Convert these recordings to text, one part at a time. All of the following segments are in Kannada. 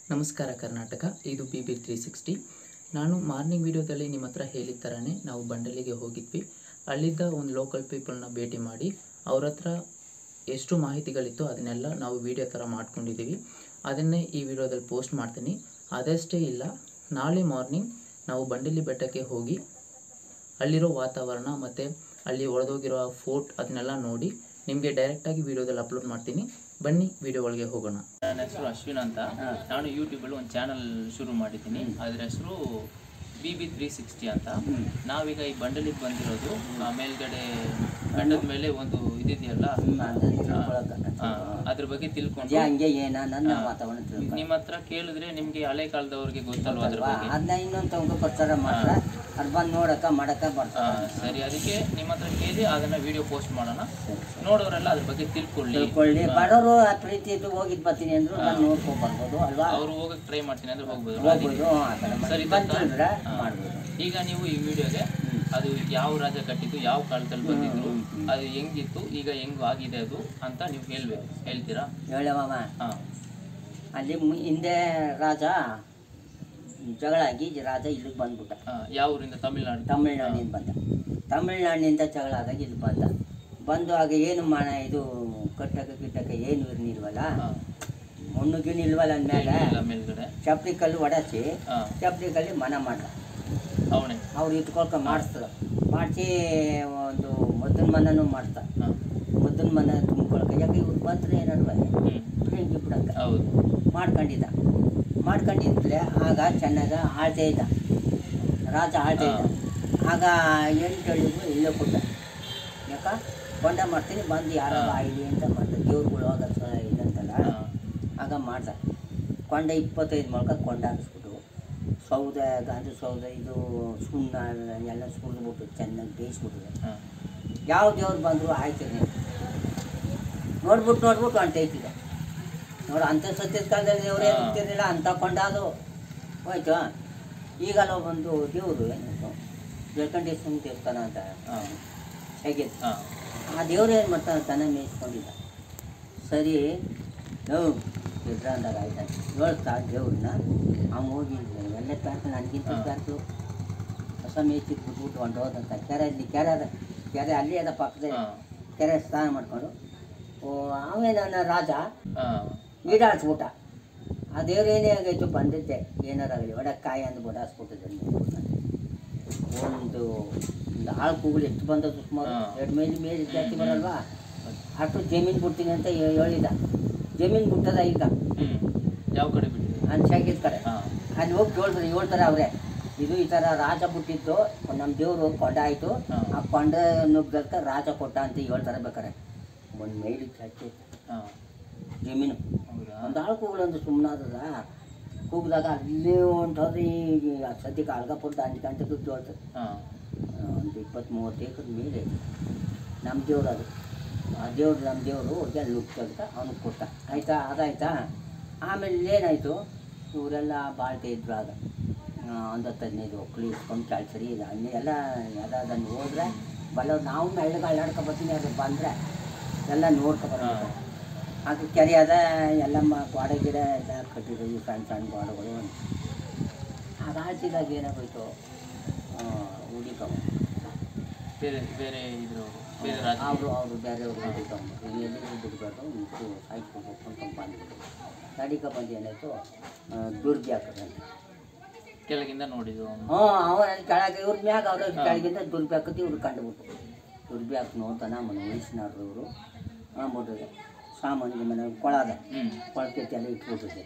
ನಮಸ್ಕಾರ ಕರ್ನಾಟಕ, ಇದು BB360. ನಾನು ಮಾರ್ನಿಂಗ್ ವಿಡಿಯೋದಲ್ಲಿ ನಿಮ್ಮ ಹತ್ರ ಹೇಳಿದ ಥರನೇ ನಾವು ಬಂಡಲಿಗೆ ಹೋಗಿದ್ವಿ. ಅಲ್ಲಿದ್ದ ಒಂದು ಲೋಕಲ್ ಪೀಪಲ್ನ ಭೇಟಿ ಮಾಡಿ ಅವ್ರ ಹತ್ರ ಎಷ್ಟು ಮಾಹಿತಿಗಳಿತ್ತು ಅದನ್ನೆಲ್ಲ ನಾವು ವಿಡಿಯೋ ಥರ ಮಾಡ್ಕೊಂಡಿದ್ದೀವಿ. ಅದನ್ನೇ ಈ ವಿಡಿಯೋದಲ್ಲಿ ಪೋಸ್ಟ್ ಮಾಡ್ತೀನಿ. ಅದಷ್ಟೇ ಇಲ್ಲ, ನಾಳೆ ಮಾರ್ನಿಂಗ್ ನಾವು ಬಂಡಲಿ ಬೆಟ್ಟಕ್ಕೆ ಹೋಗಿ ಅಲ್ಲಿರೋ ವಾತಾವರಣ ಮತ್ತು ಅಲ್ಲಿ ಒಡೆದೋಗಿರೋ ಫೋರ್ಟ್ ಅದನ್ನೆಲ್ಲ ನೋಡಿ ನಿಮಗೆ ಡೈರೆಕ್ಟಾಗಿ ವಿಡಿಯೋದಲ್ಲಿ ಅಪ್ಲೋಡ್ ಮಾಡ್ತೀನಿ. ಬನ್ನಿ ವಿಡಿಯೋ ಒಳಗೆ ಹೋಗೋಣ. ನನ್ನ ಹೆಸರು ಅಶ್ವಿನ್ ಅಂತ. ನಾನು ಯೂಟ್ಯೂಬಲ್ಲಿ ಒಂದು ಚಾನಲ್ ಶುರು ಮಾಡಿದ್ದೀನಿ. ಅದರ ಹೆಸರು BB360 ಅಂತ. ನಾವೀಗ ಈ ಬಂಡಲಿಗೆ ಬಂದಿರೋದು ಮೇಲ್ಗಡೆ ಬೆಟ್ಟದ ಮೇಲೆ ಒಂದು ಇದೆಯಲ್ಲ, ಅದ್ರ ಬಗ್ಗೆ ತಿಳ್ಕೊಂಡು ನಿಮ್ಮ ಹತ್ರ ಕೇಳಿದ್ರೆ ನಿಮ್ಗೆ ಹಳೆ ಕಾಲದವ್ರಿಗೆ ಗೊತ್ತಲ್ವ ಅದ್ರ ಬಗ್ಗೆ. ಸರಿ, ಅದಕ್ಕೆ ನಿಮ್ಮ ಹತ್ರ ಕೇಳಿ ಅದನ್ನ ವಿಡಿಯೋ ಪೋಸ್ಟ್ ಮಾಡೋಣ. ನೋಡೋರೆಲ್ಲ ಅದ್ರ ಬಗ್ಗೆ ತಿಳ್ಕೊಳ್ಳಿ. ಅವ್ರು ಹೋಗಕ್ಕೆ ಟ್ರೈ ಮಾಡ್ತೀನಿ ಅಂದ್ರೆ ಹೋಗ್ಬೋದು. ಸರಿ, ಈಗ ನೀವು ಈ ವಿಡಿಯೋಗೆ ಅದು ಯಾವ ರಾಜ ಕಟ್ಟಿದ್ದು, ಯಾವ ಕಾಲದಲ್ಲಿ ಬಂದಿದ್ರು, ಅದು ಹೆಂಗಿತ್ತು, ಈಗ ಹೆಂಗ್ ಆಗಿದೆ ಅದು ಅಂತ ನೀವು ಹೇಳ್ತೀರಾ? ಅಲ್ಲಿ ಹಿಂದೆ ರಾಜ ಜಗಳ ಆಗಿ ರಾಜ ಇಲ್ಲಿಗೆ ಬಂದ್ಬಿಟ್ಟ. ಯಾವ ಊರಿಂದ? ತಮಿಳ್ನಾಡಿನಿಂದ ಬಂದ. ತಮಿಳ್ನಾಡಿನಿಂದ ಜಗಳ ಆದಾಗ ಇಲ್ಲಿ ಬಂದು ಆಗ ಏನು ಇದು ಕಟ್ಟಕ್ಕೆ ಏನು ಇರ್ನಿಲ್ವಲ್ಲ, ಮಣ್ಣು ಗಿಣ್ಣು ಇಲ್ವಲ್ಲ ಅಂದ್ಮೇಲೆ ಚಪ್ಲಿ ಕಲ್ಲು ಒಡಸಿ ಚಪ್ಲಿ ಕಲ್ಲಿ ಮನ ಮಾಡ್ದ. ಅವ್ರು ಇಟ್ಕೊಳ್ಕೊಂಡು ಮಾಡಿಸಿ ಒಂದು ಮದ್ದನ ಮನನೂ ಮಾಡ್ತಾ. ಮದ್ದನ ಮನ ತುಂಬ್ಕೊಳಕ್ಕೆ ಯಾಕೆ ಇವ್ರು ಬಂದ್ರೆ ಏನಾದ್ರು ಹೆಂಗೆ ಬಿಡಂಗ ಮಾಡ್ಕೊಂಡಿದ್ರೆ ಆಗ ಚೆನ್ನಾಗ ಆಳ್ತಾ ಇದ್ದ ರಾಜ, ಆಳ್ತಾ ಇದ್ದ. ಆಗ 8 ಹಳ್ಳಿಗೂ ಇಲ್ಲೇ ಕೊಟ್ಟ. ಯಾಕ ಕೊಂಡ ಮಾಡ್ತೀನಿ ಬಂದು ಯಾರೋ ಆಯ್ಲಿ ಅಂತ ಮಾಡ್ದ. ದೇವ್ರುಗಳು ಆಗ ಇದಂತಲ್ಲ, ಆಗ ಮಾಡ್ದ. ಕೊಂಡ 25 ಮೊಳಕ ಕೊಂಡ ಹಾಕಿಸ್ಬಿಟ್ಟು ಗಾಂಧಿ ಸೌದೆ ಇದು ಸುಣ್ಣ ಎಲ್ಲ ಸುರಿದ್ಬಿಟ್ಟು ಚೆನ್ನಾಗಿ ಬೇಯಿಸ್ಬಿಟ್ರೆ ಯಾವ ದೇವ್ರು ಬಂದರು ಆಯ್ತೀನಿ ನೋಡ್ಬಿಟ್ಟು ಅಂತೈತಿದೆ ನೋಡಿ. ಅಂಥ ಸತ್ಯದ ಕಾಲದಲ್ಲಿ ದೇವರೇ ಇರ್ತಿರ್ಲಿಲ್ಲ, ಅಂಥ ಕೊಂಡ ಅದು ಹೋಯ್ತು. ಈಗಲ್ಲ ಒಂದು ದೇವರು ಏನಿತ್ತು ಜಲಕಂಠೇಶ್ವರ ದೇವಸ್ಥಾನ ಅಂತ ಹೇಗೆ, ಆ ದೇವ್ರು ಏನು ಮಾಡ್ತಾನೆ ತನ್ನ ಮೇಯಿಸ್ಕೊಂಡಿದ್ದ. ಸರಿ ಎದ್ರ ಅಂದಾಗ ಆಯ್ತಾನೆ ನೋಡ್ತಾ ದೇವ್ರನ್ನ ಅವ್ನು ಹೋಗಿ ಎಲ್ಲ ಪ್ಯಾಂಟು ನನಗಿಂತ ಪ್ಯಾಂಟು ಹೊಸ ಮೇಯ್ತಿದ್ದು ಬಿಟ್ಬಿಟ್ಟು ಹೊಂಟೋದಂತ. ಕೆರೆ ಅಲ್ಲಿ ಅದ ಪಕ್ಕದಲ್ಲಿ ಕೆರೆ ಸ್ನಾನ ಮಾಡ್ಕೊಂಡು ಅವೇನ ರಾಜ ಈಡಾಡ್ಸ್ಬಿಟ್ಟ. ಆ ದೇವ್ರೇನೇ ಆಗೈತು ಬಂದಿದ್ದೆ ಏನಾರಾಗಲಿ ಒಡಕ್ಕಾಯಿ ಅಂದು ಬಡಾಸ್ಬಿಟ್ಟಿದ್ದೆ. ಒಂದು ಆಳು ಕೂಗಲು ಎಷ್ಟು ಬಂದದ್ದು ಸುಮಾರು 2 ಮೈಲಿ ಮೇಲೆ ಜಾಸ್ತಿ ಬರಲ್ವಾ, ಅಷ್ಟು ಜಮೀನು ಬಿಡ್ತೀನಿ ಅಂತ ಹೇಳಿದ. ಜಮೀನು ಬಿಟ್ಟದ ಈಗ ಯಾವ ಕಡೆ ಬಿಟ್ಟಿದೆ? ಅನ್ಸಾಗಿದ್ದ ಕಡೆ. ಅಲ್ಲಿ ಹೋಗಿ ಹೇಳ್ತಾರೆ ಅವರೇ, ಇದು ಈ ಥರ ರಾಜ ಬಿಟ್ಟಿದ್ದು ನಮ್ಮ ದೇವರು ಕೊಂಡ ಆಯಿತು, ಆ ಕೊಂಡ ನುಗ್ಗಕ್ಕೆ ರಾಜ ಕೊಟ್ಟ ಅಂತ ಹೇಳ್ತಾರೆ. ಬೇಕಾರೆ 1 ಮೈಲಿ ಜಾಸ್ತಿ ಜಮೀನು. ಒಂದು ಆಳು ಕೂಗಲಂದು ಸುಮ್ಮನಾದದ. ಕೂಗಿದಾಗ ಅಲ್ಲೇ ಹೊಂಟೋದ್ರೆ ಈಗ ಸದ್ಯಕ್ಕೆ ಅಲ್ಗಾಪುರ ದಾಂಡಿ ದುಡ್ಡು ಹೇಳ್ತದೆ. ಒಂದು 20-30 ಏಕರ್ ಮೇಲೆ ನಮ್ಮ ದೇವ್ರು ಅದು. ಆ ದೇವ್ರು ನಮ್ಮ ದೇವರು ಎಲ್ಲ ನುಗ್ಗಕ್ಕ ಅವನಿಗೆ ಕೊಟ್ಟ. ಆಯಿತಾ, ಅದಾಯ್ತಾ. ಆಮೇಲೆ ಏನಾಯಿತು, ಇವರೆಲ್ಲ ಬಾಳ್ತಾ ಇದ್ರು. ಆಗ ಒಂದು 10-15 ಒಕ್ಕಳು ಇಸ್ಕೊಂಡು ಕಳ್ಸರಿ ಎಲ್ಲ ಅದನ್ನು ಹೋದ್ರೆ ಬಲ್ಲವ್ರು ನಾವು ಮೆಳ್ಳಗೆ ಅಳ್ಳಾಡ್ಕೊಬರ್ತೀನಿ. ಅದು ಬಂದರೆ ಎಲ್ಲ ನೋಡ್ಕೊಬರ್ಬೇಕು. ಆಗ ಕೆರೆ ಅದ ಎಲ್ಲ ಗೋಡೆ ಗಿಡ ಎಲ್ಲ ಕಟ್ಟಿರೋದು, ಸಣ್ಣ ಗೋಡೆಗಳು. ಅದು ಆಳ್ತಿದಾಗ ಏನಾಗೋಯ್ತು, ಹುಡುಕಮ್ಮ ಬೇರೆ ಇದ್ರು ಅವರು ಬೇರೆಯವರು ಹುಡುಕಮ್ಮ ಎಲ್ಲಿ ಬಿಡಬಾರ್ದು, ಇದು ಸಾಯ್ಕೋಬೇಕು ಅಂತ ಬಂದ್ಬಿಟ್ಟು ತಡಿಕ ಬಂದು ಏನಾಯಿತು, ದುರ್ಗಿ ಹಾಕಿದೆ ಕೆಳಗಿಂದ ನೋಡಿದ್ರು. ಅವನಲ್ಲಿ ಕೆಳಗೆ ಇವ್ರ ಮ್ಯಾಗ ಅವ್ರ ಕೆಳಗಿಂದ ದುರ್ಬಿ ಹಾಕತಿ. ಇವ್ರು ಕಂಡುಬಿಟ್ಟು ದುರ್ಬಿ ಹಾಕಿ ನೋಡ್ತಾನೆ ಮನೆ ವಯಸ್ಸಿನವ್ರು ಇವರು ಅಂದ್ಬಿಟ್ಟಿದೆ. ಸಾಮಾನ್ಯ ಮನೆ ಕೊಳದ ಕೊಳಕ್ಕೆ ಎಲ್ಲ ಇಟ್ಬಿಟ್ಟಿದ್ದೆ.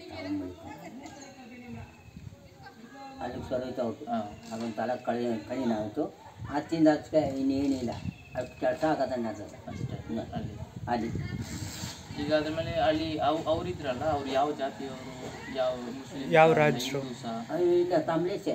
ಅಲ್ಲಿಗೆ ಸರೋಯ್ತು ಅವ್ರು. ಅದೊಂದು ತಲೆ ಕಳಿನಾಯಿತು. ಹತ್ತಿಂದ ಹಚ್ಚಕ್ಕೆ ಇನ್ನೇನಿಲ್ಲ, ಅದು ಕೆಲಸ ಆಗೋದನ್ನ ಅಷ್ಟೇ ಅಲ್ಲಿ. ಈಗ ಅದ್ರ ಮೇಲೆ ಅಲ್ಲಿ ಅವರಿದ್ರಲ್ಲ, ಅವ್ರು ಯಾವ ಜಾತಿಯವರು, ಯಾವ ರಾಜ್ಯರು? ಇಲ್ಲ, ತಮಿಳೇಸೆ.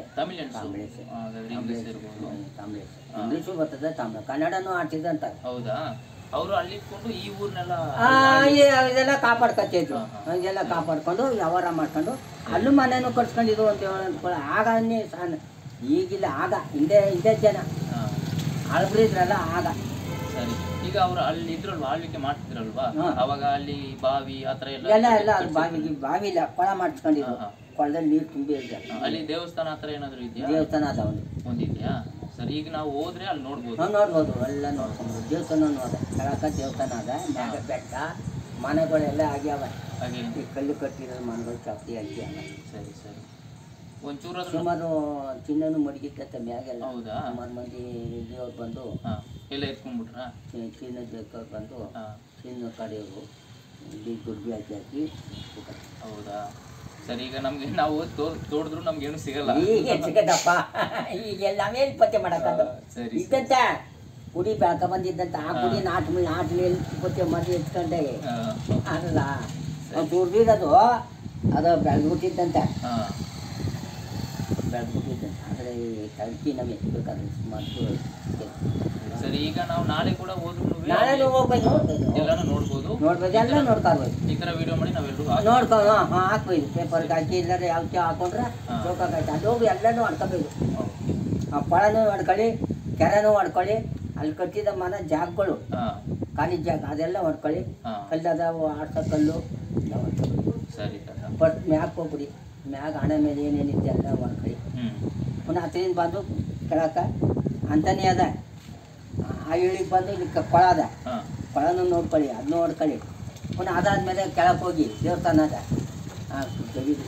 ಇಂಗ್ಲೀಷು ಬರ್ತದೆ, ಕನ್ನಡನೂ ಆಡ್ತಿದ್ದಂತ. ಹೌದಾ? ಅವರು ಅಲ್ಲಿ ಇಟ್ಕೊಂಡು ಈ ಊರ್ನೆಲ್ಲ ಇದೆಲ್ಲ ಕಾಪಾಡ್ಕೊತಿದ್ರು. ಇದೆಲ್ಲ ಕಾಪಾಡ್ಕೊಂಡು ವ್ಯವಹಾರ ಮಾಡ್ಕೊಂಡು ಅಲ್ಲೂ ಮನೇನು ಕಟ್ಸ್ಕೊಂಡಿದ್ರು ಅಂತ ಹೇಳ. ಆಗ ಈಗಿಲ್ಲ, ಆಗ ಹಿಂದೆ ಜನ ಅಳ್ಬ್ರಿದ್ರಲ್ಲ ಆಗ. ಸರಿ. ಈಗ ಅವ್ರು ಅಲ್ಲಿ ಇದ್ರಲ್ವಾ, ಆಳ್ವಿಕೆ ಮಾಡ್ತಿದ್ರಲ್ವಾ, ಹಾ. ಅವಾಗ ಅಲ್ಲಿ ಬಾವಿ ಆತರ ಎಲ್ಲ ಎಲ್ಲ ಎಲ್ಲ ಅದು ಬಾವಿ ಇಲ್ಲ, ಕೊಳ ಮಾಡಿಸ್ಕೊಂಡಿದ್ರು. ಹಾ, ಹಾ. ಕೊಳದಲ್ಲಿ ನೀರು ತುಂಬಿ ಇದೆ. ಅಲ್ಲಿ ದೇವಸ್ಥಾನ ಆತರ ಏನಾದ್ರು ಇದೆಯಾ? ದೇವಸ್ಥಾನ ಅದ ಒಂದು. ಒಂದಿದ್ಯಾ? ಸರಿ, ಈಗ ನಾವು ಹೋದ್ರೆ ಅಲ್ಲಿ ನೋಡ್ಬೋದು. ನಾವು ನೋಡ್ಬೋದು, ಎಲ್ಲ ನೋಡ್ಕೊಂಡು ದೇವಸ್ಥಾನ ನೋಡ. ಕೆಳಕ ದೇವಸ್ಥಾನ ಅದ, ಮ್ಯಾಗ ಬೆಟ್ಟ, ಮನೆಗಳೆಲ್ಲ ಆಗ್ಯಾವ. ಹಾಗೆ ಈ ಕಲ್ಲು ಕಟ್ಟಿರೋ ಮನೆಗಳು ಚಾಪ್ತಿ ಆಗ್ಯಾವ. ಸರಿ ಸರಿ. ಒಂಚೂರು ಸುಮಾರು ಚಿನ್ನನು ಮಡಗಿತ್ತ ಮ್ಯಾಗೆಲ್ಲ. ಹೌದಾ? ಸುಮಾರು ಮಂದಿ ದೇವ್ರು ಬಂದು ಹಾ, ಎಲ್ಲ ಎತ್ಕೊಂಡ್ಬಿಟ್ರಾ? ಚಿನ್ನ ದೇವ್ರು ಬಂದು ಹಾ. ಚಿನ್ನ ಕಡೆಯವರು ಇಲ್ಲಿ ದುಡ್ಡು ಹಾಕಿ ಹೌದಾ? ಸರಿ, ಈಗ ನಮ್ಗೆ ನಾವು ತೋಡಿದ್ರು ನಮ್ಗೇನು ಸಿಗಲ್ಲ. ಈಗ ಸಿಗದಪ್ಪ, ಈಗೆಲ್ಲ ನಾವೇನು ಪತ್ತೆ ಮಾಡಕ್ಕಂತ ಸರಿ ಇದ್ದಂತ ಕುಡಿ ಬೆಳ್ಕ ಬಂದಿದ್ದಂತ ಆ ಕುಡಿ ನಾಟಿ ಪತ್ತೆ ಮಾಡಿ ಎತ್ಕೊಂಡೆ ಅಲ್ಲ ದುಡ್ದಿರೋದು ಅದು ಬೆಳೆದ್ಬಿಟ್ಟಿದ್ದಂತೆ. ಹಾ. ಬೆಳೆದ್ಬಿಟ್ಟಿದ್ದಂತೆ. ಆದರೆ ಈ ತಳ್ಕಿ ನಮಗೆ ಬೇಕಾದ್ರೆ ಸುಮಾರು. ಸರಿ, ಈಗ ನಾವು ನಾಳೆ ಕೂಡ ಹೋದ್ರು ನಾಳೆ ಹೋಗ್ಬೇಕು, ಎಲ್ಲಾನು ನೋಡ್ಬೋದು, ನೋಡ್ಬೋದು, ಎಲ್ಲ ನೋಡ್ಕೊಳ್ಬೋದು. ಈ ತರ ವಿಡಿಯೋ ಮಾಡಿ ನಾವೆಲ್ಲರೂ ನೋಡ್ಕೊಂಡು ಹಾಕ್ಬೋದು, ಪೇಪರ್ಗೆ ಹಾಕಿ ಇಲ್ಲದ್ರೆ ಯಾವ ಹಾಕೊಂಡ್ರೆ ಚೌಕಾಗಿ ಅದು ಹೋಗಿ ಎಲ್ಲನೂ ಮಾಡ್ಕೋಬೇಕು. ಆ ಕೊಳನೂ ಮಾಡ್ಕೊಳ್ಳಿ, ಕೆರೆನೂ ಮಾಡ್ಕೊಳ್ಳಿ, ಅಲ್ಲಿ ಕಟ್ಟಿದ ಮನ ಜಾಗಗಳು ಖಾಲಿ ಜಾಗ ಅದೆಲ್ಲ ಮಾಡ್ಕೊಳ್ಳಿ. ಕಲ್ಲದಾವು ಆಡ್ಸೋ ಕಲ್ಲು ಎಲ್ಲ ಮಾಡ್ಕೊಳ್ಳಿ. ಸರಿ. ಬಟ್ ಮ್ಯಾಕ್ ಹೋಗ್ಬಿಡಿ, ಮ್ಯಾಗ ಹಣೆ ಮೇಲೆ ಏನೇನಿದೆ ಎಲ್ಲ ಮಾಡ್ಕೊಳ್ಳಿ. ಪುನಃ ಹತ್ತಿರಿಂದ ಬಂದು ಕೆಳಕ ಅಂತಾನೇ ಅದ, ಆ ಇಳಿಗೆ ಬಂದು ಇಲ್ಲಿ ಕೊಳ ಅದ, ಕೊಳನೂ ನೋಡ್ಕೊಳ್ಳಿ, ಅದು ನೋಡ್ಕೊಳ್ಳಿ. ಪುನಃ ಅದಾದ್ಮೇಲೆ ಕೆಳಕ್ಕೆ ಹೋಗಿ ದೇವಸ್ಥಾನ ಅದ, ತೆಗೀದು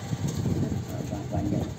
ಬಂಡೆ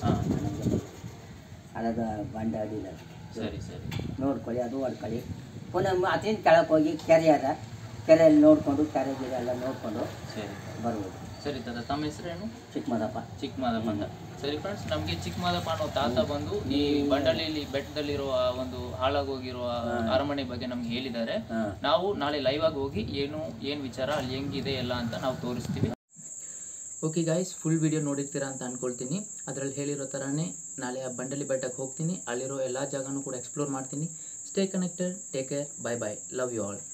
ಅದಾಗ ಬಂಡೆ ಅಡಿಲ್ಲ. ಸರಿ ಸರಿ, ನೋಡ್ಕೊಳ್ಳಿ, ಅದು ಹೊಡ್ಕೊಳ್ಳಿ. ಪುನಃ ಅದರಿಂದ ಕೆಳಕ್ಕೆ ಹೋಗಿ ಕೆರೆ ಅದ, ಕೆರೆಯಲ್ಲಿ ನೋಡಿಕೊಂಡು ಕೆರೆ ಗಿರೆ ಎಲ್ಲ ನೋಡಿಕೊಂಡು ಸರಿ ಬರ್ಬೋದು. ಸರಿ ತಾತ, ತಮ್ಮ ಹೆಸರೇನು? ಚಿಕ್ಕಮದಪ್ಪ. ಚಿಕ್ಕಮದಪ್ಪ ಅಂತ. ಸರಿ ಫ್ರೆಂಡ್ಸ್, ನಮಗೆ ಚಿಕ್ಕಮದಪ್ಪ ಅನ್ನೋ ತಾತ ಬಂದು ಈ ಬಂಡಳಿಯಲ್ಲಿ ಬೆಟ್ಟದಲ್ಲಿರುವ ಒಂದು ಹಾಳಾಗೋಗಿರುವ ಅರಮನೆ ಬಗ್ಗೆ ನಮ್ಗೆ ಹೇಳಿದ್ದಾರೆ. ನಾವು ನಾಳೆ ಲೈವ್ ಆಗಿ ಹೋಗಿ ಏನು ವಿಚಾರ ಅಲ್ಲಿ ಹೆಂಗಿದೆ ಎಲ್ಲ ಅಂತ ನಾವು ತೋರಿಸ್ತೀವಿ. ಓಕೆ ಗಾಯ್ಸ್, ಫುಲ್ ವಿಡಿಯೋ ನೋಡಿರ್ತೀರಾ ಅಂತ ಅನ್ಕೊಳ್ತೀನಿ. ಅದರಲ್ಲಿ ಹೇಳಿರೋ ಥರನೇ ನಾಳೆ ಆ ಬಂಡಳಿ ಬೆಟ್ಟಕ್ಕೆ ಹೋಗ್ತೀನಿ, ಅಲ್ಲಿರೋ ಎಲ್ಲ ಜಾಗನೂ ಕೂಡ ಎಕ್ಸ್ಪ್ಲೋರ್ ಮಾಡ್ತೀನಿ. Stay connected, take care, bye bye, love you all.